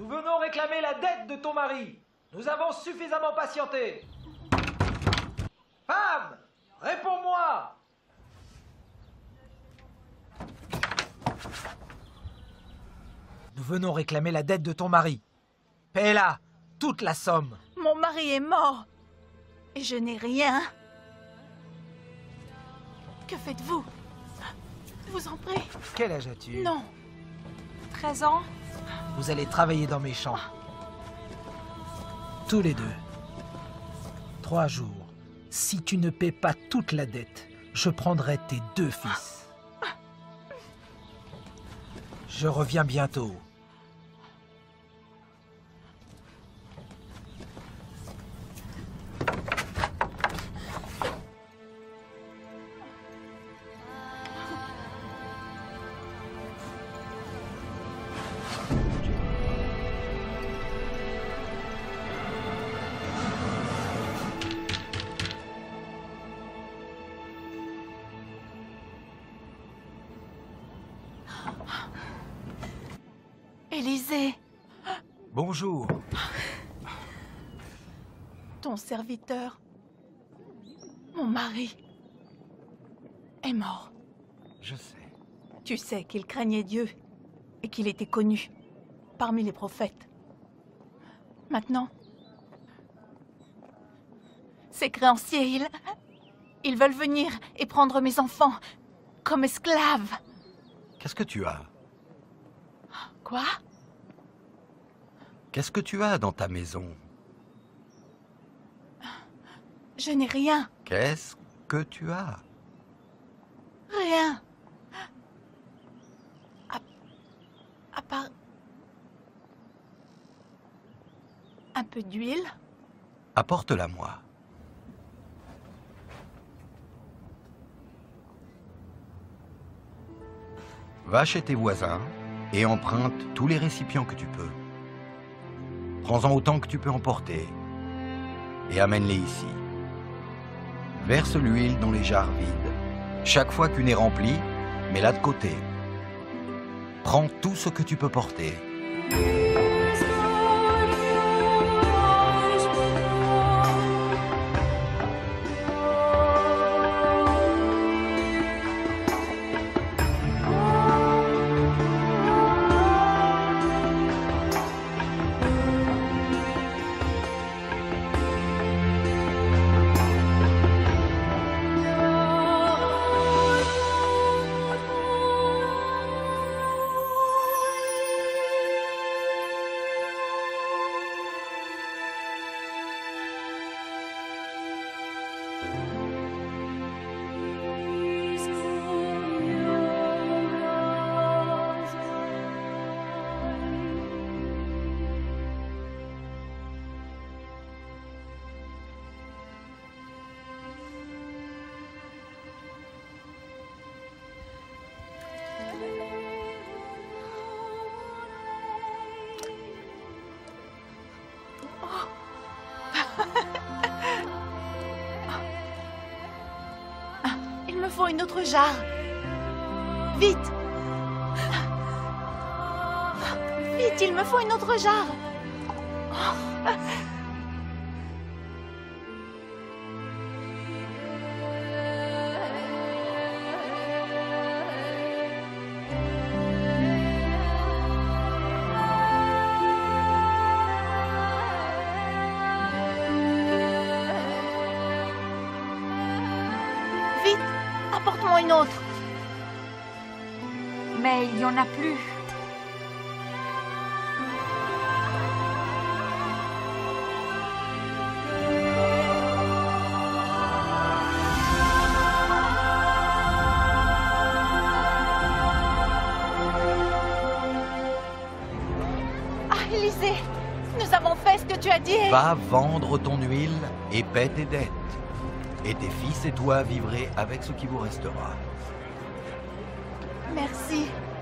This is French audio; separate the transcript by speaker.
Speaker 1: Nous venons réclamer la dette de ton mari. Nous avons suffisamment patienté. Femme, réponds-moi. Nous venons réclamer la dette de ton mari. Paie-la, toute la somme.
Speaker 2: Mon mari est mort. Et je n'ai rien. Que faites-vous? Je vous en prie.
Speaker 1: Quel âge as-tu?
Speaker 2: Non. 13 ans?
Speaker 1: Vous allez travailler dans mes champs. Tous les deux. 3 jours. Si tu ne paies pas toute la dette, je prendrai tes 2 fils. Je reviens bientôt.
Speaker 2: Élisée,
Speaker 1: Bonjour.
Speaker 2: ton serviteur, mon mari, est mort.
Speaker 1: Je sais.
Speaker 2: Tu sais qu'il craignait Dieu et qu'il était connu parmi les prophètes. Maintenant, ces créanciers, ils veulent venir et prendre mes enfants comme esclaves.
Speaker 3: Qu'est-ce que tu as?
Speaker 2: Quoi?
Speaker 3: Qu'est-ce que tu as dans ta maison?
Speaker 2: Je n'ai rien.
Speaker 3: Qu'est-ce que tu as?
Speaker 2: Rien. À part... un peu d'huile.
Speaker 3: Apporte-la-moi. Va chez tes voisins et emprunte tous les récipients que tu peux. Prends-en autant que tu peux emporter et amène-les ici. Verse l'huile dans les jarres vides. Chaque fois qu'une est remplie, mets-la de côté. Prends tout ce que tu peux porter.
Speaker 2: Il me faut une autre jarre. Vite! Vite, il me faut une autre jarre. Vite, apporte-moi une autre.
Speaker 4: Mais il n'y en a plus.
Speaker 2: Ah, Élisée, nous avons fait ce que tu as dit.
Speaker 3: Va vendre ton huile et paie tes dettes. Et tes fils et toi vivrez avec ce qui vous restera.
Speaker 2: Merci.